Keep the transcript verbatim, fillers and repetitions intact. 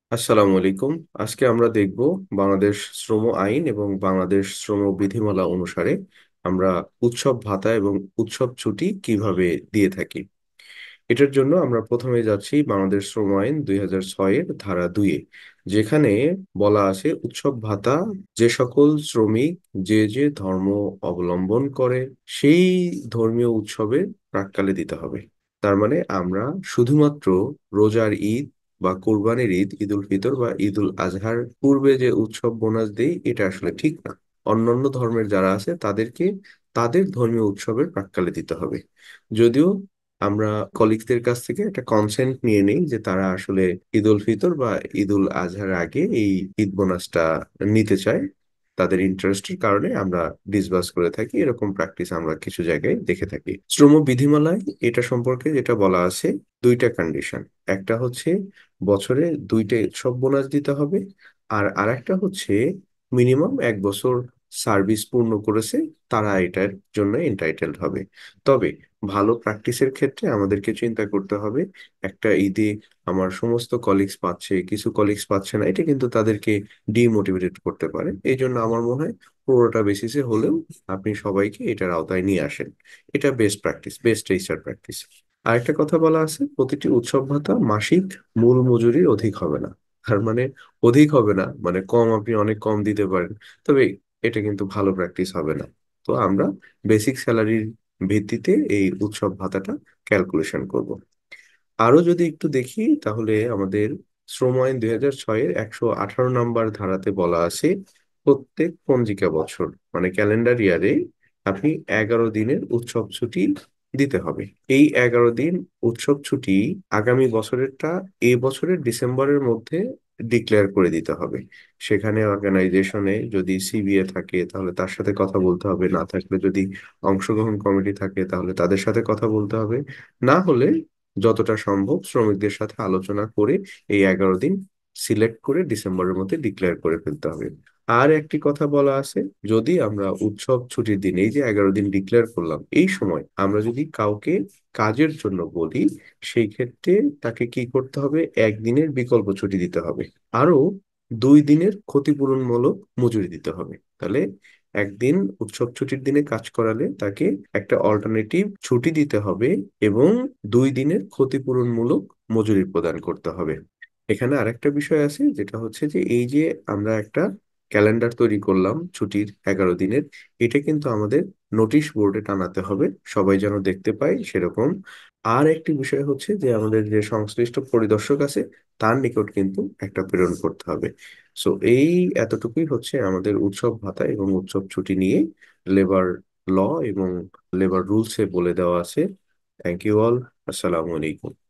আসসালামু আলাইকুম। আজকে আমরা দেখব বাংলাদেশ শ্রম আইন এবং বাংলাদেশ শ্রম বিধিমালা অনুসারে আমরা উৎসব ভাতা এবং উৎসব ছুটি কিভাবে দিয়ে থাকি। এটার জন্য আমরা প্রথমে যাচ্ছি বাংলাদেশ শ্রম আইন দুই হাজার ছয় এর ধারা দুইয়ে, যেখানে বলা আছে উৎসব ভাতা যে সকল শ্রমিক যে যে ধর্ম অবলম্বন করে সেই ধর্মীয় উৎসবে প্রাক্কালে দিতে হবে। তার মানে আমরা শুধুমাত্র রোজার ঈদ বা কোরবানির ঈদ, ঈদ উল ফিতর বা ঈদ উল আজহার পূর্বে যে উৎসব বোনাস দেই এটা আসলে ঠিক না। অন্যান্য ধর্মের যারা আছে তাদেরকে তাদের ধর্মীয় উৎসবের প্রাক্কালে দিতে হবে। যদিও আমরা কলিগদের কাছ থেকে একটা কনসেন্ট নিয়ে নেই যে তারা আসলে ঈদ উল ফিতর বা ঈদ উল আজহার আগে এই ঈদ বোনাসটা নিতে চায়, তাদের ইন্টারেস্টের কারণে আমরা ডিসবার্স করে থাকি। এরকম প্র্যাকটিস আমরা কিছু জায়গায় দেখে থাকি। শ্রম বিধিমালায় এটা সম্পর্কে যেটা বলা আছে, দুইটা কন্ডিশন। একটা হচ্ছে বছরে দুইটা উৎসব বোনাস দিতে হবে, আর আরেকটা হচ্ছে মিনিমাম এক বছর সার্ভিস পূর্ণ করেছে তারা এটার জন্য এন্টাইটেলড হবে। তবে ভালো প্র্যাকটিসের ক্ষেত্রে আমাদেরকে চিন্তা করতে হবে, একটা ঈদে আমার সমস্ত কলিগস পাচ্ছে, কিছু কলিগস পাচ্ছে না, এটা কিন্তু তাদেরকে ডিমোটিভেটেড করতে পারে। এই জন্য আমার মনে হয় পুরোটা বেসিসে হলেও আপনি সবাইকে এটার আওতায় নিয়ে আসেন। এটা best practice, best HR practice. আরেকটা কথা বলা আছে, প্রতিটি উৎসব ভাতা মাসিক মূল মজুরির অধিক হবে না। তার মানে অধিক হবে না মানে কম, আপনি অনেক কম দিতে পারেন, তবে এটা কিন্তু ভালো প্র্যাকটিস হবে না। তো আমরা বেসিক স্যালারির ভিত্তিতে এই উৎসব ভাতাটা ক্যালকুলেশন করব। আরো যদি একটু দেখি তাহলে আমাদের শ্রম আইন দুই হাজার ছয়ের একশো আঠারো নম্বর ধারাতে বলা আছে, প্রত্যেক পঞ্জিকা বছর মানে ক্যালেন্ডার ইয়ারে আপনি এগারো দিনের উৎসব ছুটি দিতে হবে। এই এগারো দিন উৎসব ছুটি আগামী বছরেরটা এই বছরের ডিসেম্বরের মধ্যে ডিক্লেয়ার করে দিতে হবে। সেখানে অর্গানাইজেশনে যদি সিবিএ থাকে তাহলে তার সাথে কথা বলতে হবে, না থাকলে যদি অংশগ্রহণ কমিটি থাকে তাহলে তাদের সাথে কথা বলতে হবে, না হলে যতটা সম্ভব শ্রমিকদের সাথে আলোচনা করে এই এগারো দিন সিলেক্ট করে ডিসেম্বরের মধ্যে ডিক্লেয়ার করে ফেলতে হবে। আর একটি কথা বলা আছে, যদি আমরা উৎসব ছুটির দিন এই যে এগারো দিন ডিক্লেয়ার করলাম এই সময় আমরা যদি কাউকে কাজের জন্য বলি, সেই ক্ষেত্রে তাকে কি করতে হবে, একদিনের বিকল্প ছুটি দিতে হবে, আরো দুই দিনের ক্ষতিপূরণমূলক মজুরি দিতে হবে। তাহলে একদিন উৎসব ছুটির দিনে কাজ করালে তাকে একটা অল্টারনেটিভ ছুটি দিতে হবে এবং দুই দিনের ক্ষতিপূরণমূলক মজুরি প্রদান করতে হবে। এখানে আরেকটা বিষয় আছে, যেটা হচ্ছে যে এই যে আমরা একটা ক্যালেন্ডার তৈরি করলাম ছুটির এগারো দিনের, এটা কিন্তু আমাদের নোটিশ বোর্ডে টানাতে হবে, সবাই যেন দেখতে পায় সেরকম। আর একটি বিষয় হচ্ছে যে আমাদের যে সংশ্লিষ্ট পরিদর্শক আছে তার নিকট কিন্তু একটা প্রেরণ করতে হবে। সো এই এতটুকুই হচ্ছে আমাদের উৎসব ভাতা এবং উৎসব ছুটি নিয়ে লেবার ল এবং লেবার রুলসে বলে দেওয়া আছে। Thank you all. আসসালামু আলাইকুম।